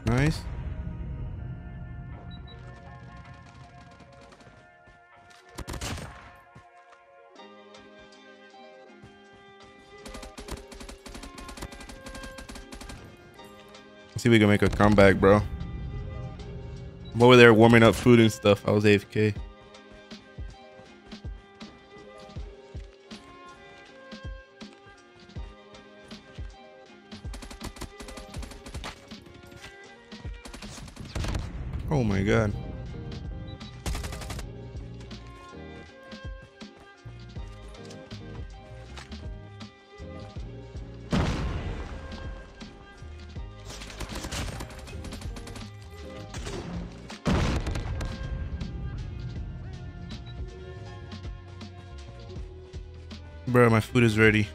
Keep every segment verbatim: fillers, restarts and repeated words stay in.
Nice. Let's see if we can make a comeback, bro. I'm over there warming up food and stuff. I was A F K. Oh my god. Bro, my food is ready.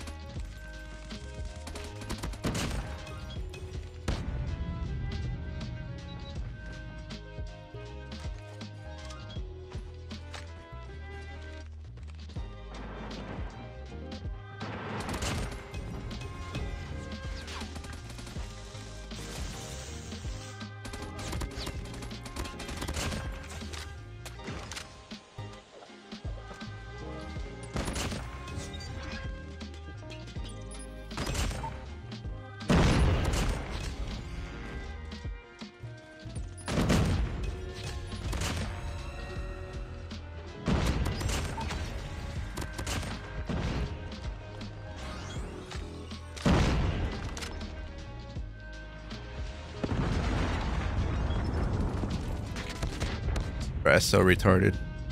That's so retarded.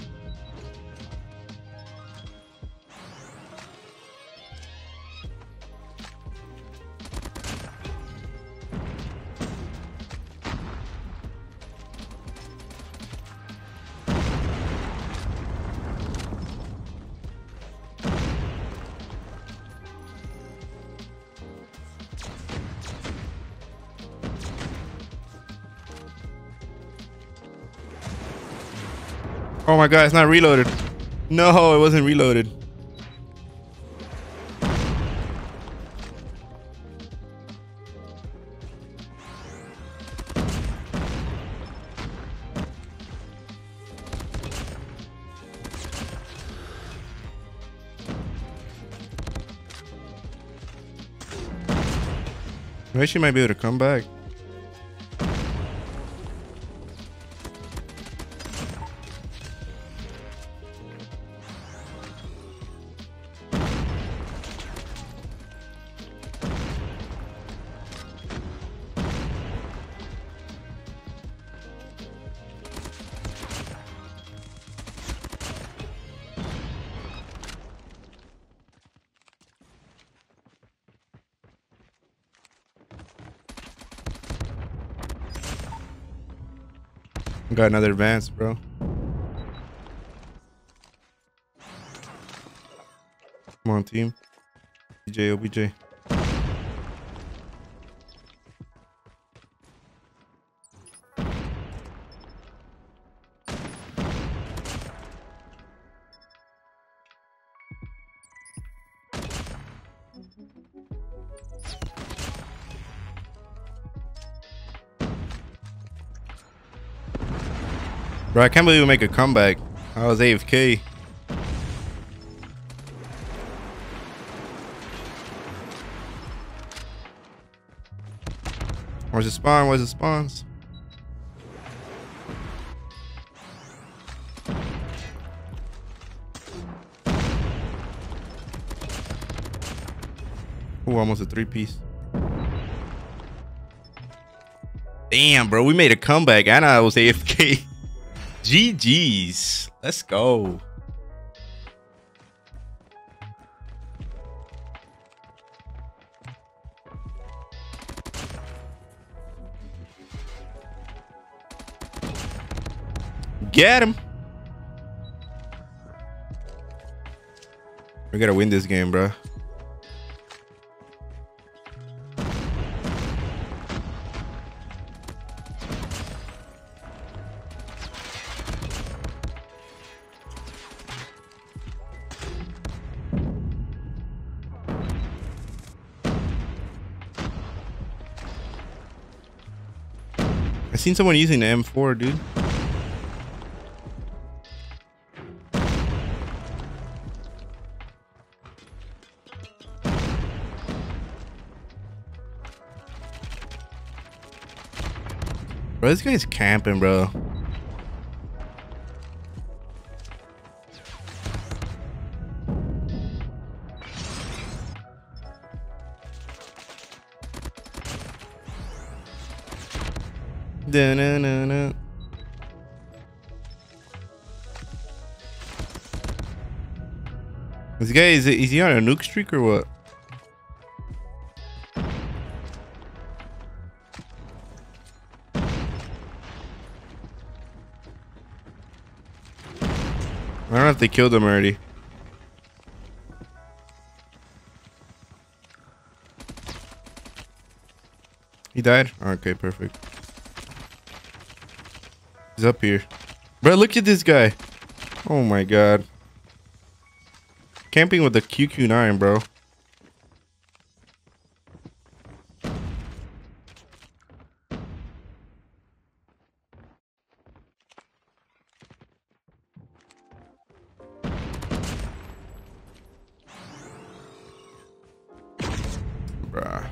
Oh my god, it's not reloaded. No, it wasn't reloaded. I wish you might be able to come back. Got another advance, bro. Come on, team. B J, O B J. Bro, I can't believe we make a comeback. I was A F K. Where's the spawn? Where's the spawns? Oh, almost a three piece. Damn, bro, we made a comeback and I was A F K. G G's. Let's go. Get him. We gotta win this game, bro. I seen someone using the M four, dude. Bro, this guy's camping, bro. Da-na-na-na. This guy, is, is he on a nuke streak or what? I don't know if they killed him already. He died? Okay, perfect. He's up here. Bro, look at this guy. Oh my god. Camping with the Q Q nine, bro. Bruh.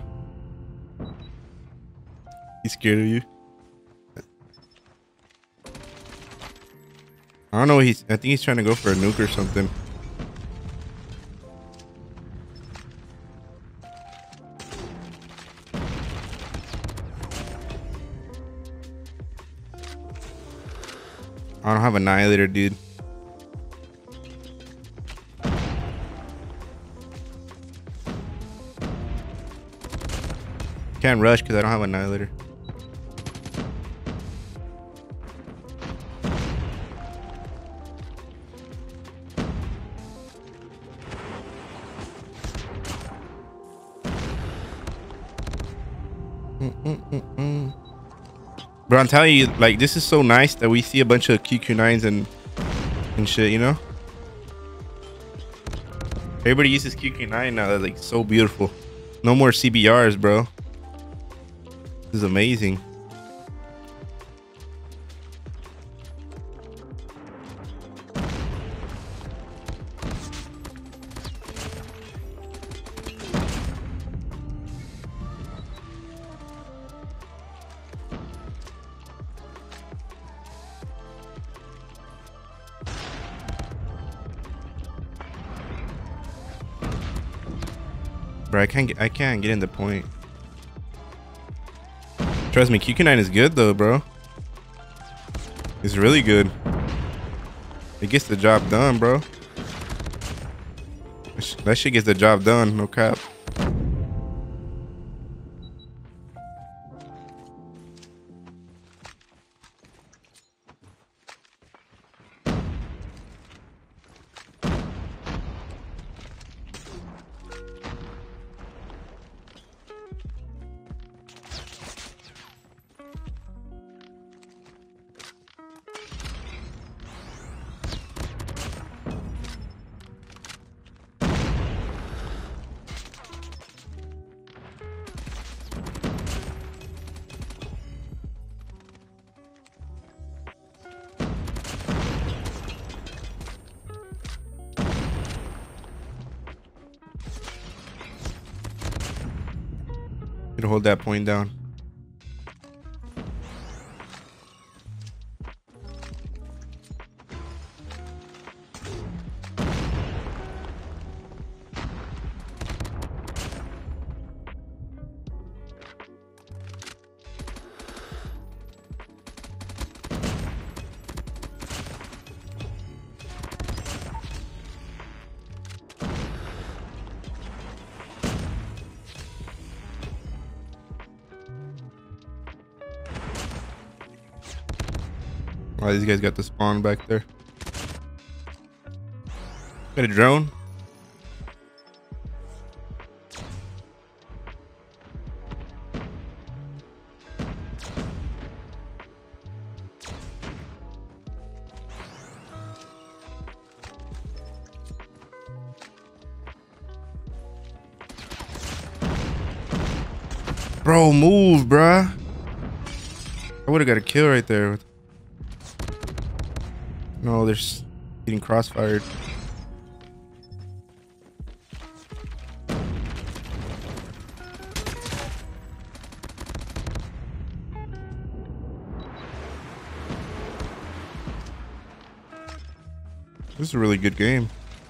He's scared of you? I don't know. He's. I think he's trying to go for a nuke or something. I don't have Annihilator, dude. Can't rush because I don't have Annihilator. Mm-mm-mm-mm. Bro, I'm telling you, like, this is so nice that we see a bunch of Q Q nines and and shit, you know? Everybody uses Q Q nine now. That's like so beautiful. No more C B Rs, bro. This is amazing. Bro, I can't get I can't get in the point. Trust me, Q Q nine is good though, bro. It's really good. It gets the job done, bro. That shit gets the job done, no cap. To hold that point down. Oh, these guys got the spawn back there. Got a drone. Bro, move, bruh. I would have got a kill right there. No, they're s- getting crossfired. This is a really good game.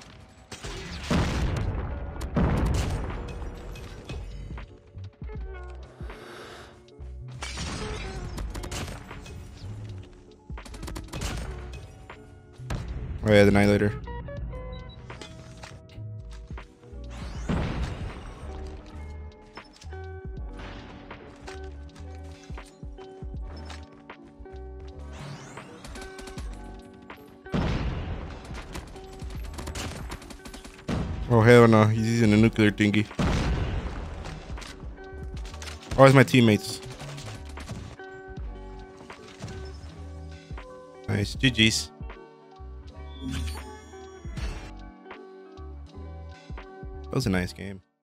Oh yeah, the Annihilator. Oh hell no, he's using a nuclear thingy. Oh, it's my teammates. Nice, G G's. That was a nice game.